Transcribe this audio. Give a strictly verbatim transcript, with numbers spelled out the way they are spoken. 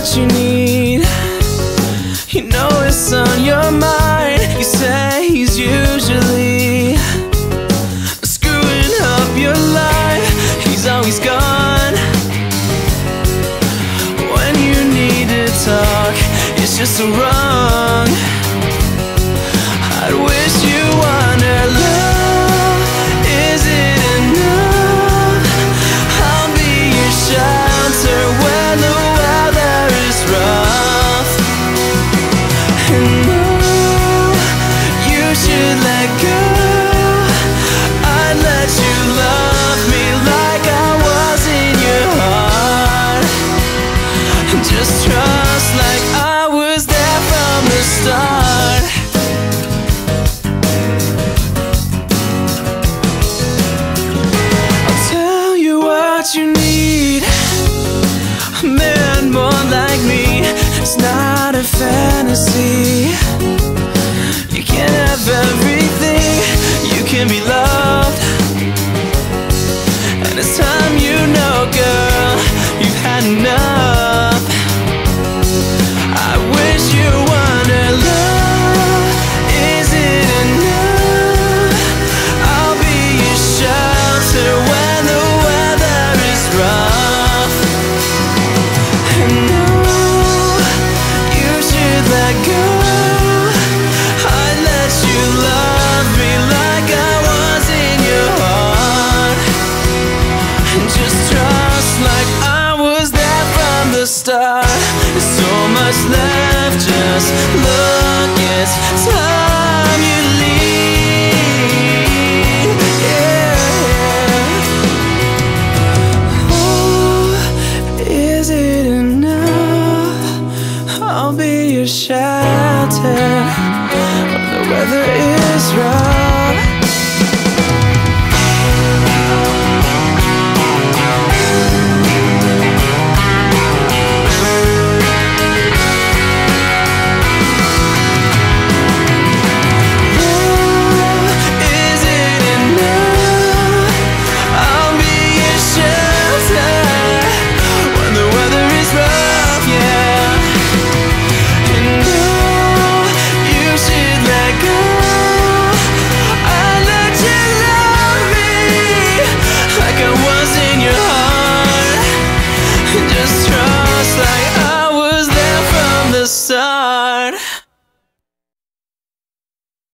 what you need. You know it's on your mind. You say he's usually screwing up your life. He's always gone when you need to talk. It's just so wrong. I wish you wonder, love, is it enough? I'll be your shelter when the weather is rough. And no, you should let go. I'd let you love me like I was in your heart. And just trust like I was there from the start. I'll tell you what you need. A man more like me. It's not a fantasy. You can't have everything. You can be loved. And it's time you know, girl, you've had enough. I wish you wonder, love, is it enough? I'll be your shelter when the weather is rough. And no, you should let go. I'd let you love me like I was in your heart. And just trust like I was there from the start. There's so much left, just look, it's time you leave. Yeah. Oh, is it enough? I'll be your shelter when the weather is rough. Is it enough? I'll be your shelter when the weather is rough, yeah. And no, you should let go. I'd let you love me like I was in your heart. And just trust like I was there from the start.